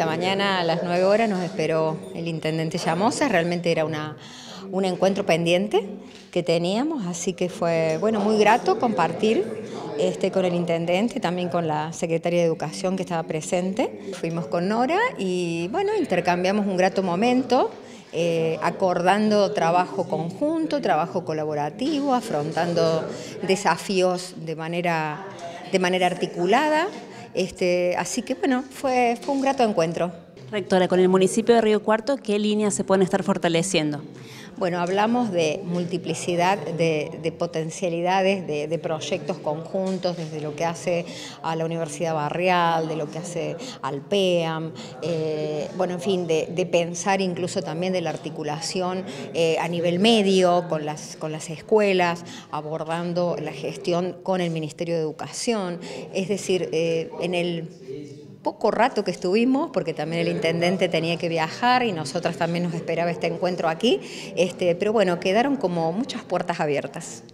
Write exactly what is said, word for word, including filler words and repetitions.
esta mañana a las nueve horas nos esperó el intendente Llamosa. Realmente era una, un encuentro pendiente que teníamos, así que fue bueno, muy grato compartir este, con el intendente, también con la secretaria de Educación que estaba presente. Fuimos con Nora y bueno, intercambiamos un grato momento. Eh, acordando trabajo conjunto, trabajo colaborativo, afrontando desafíos de manera, de manera articulada. Este, así que bueno, fue, fue un grato encuentro. Rectora, con el municipio de Río Cuarto, ¿qué líneas se pueden estar fortaleciendo? Bueno, hablamos de multiplicidad, de, de potencialidades, de, de proyectos conjuntos, desde lo que hace a la Universidad Barrial, de lo que hace al P E A M, eh, bueno, en fin, de, de pensar incluso también de la articulación eh, a nivel medio con las, con las escuelas, abordando la gestión con el Ministerio de Educación, es decir, eh, en el poco rato que estuvimos, porque también el intendente tenía que viajar y nosotras también nos esperaba este encuentro aquí, este, pero bueno, quedaron como muchas puertas abiertas.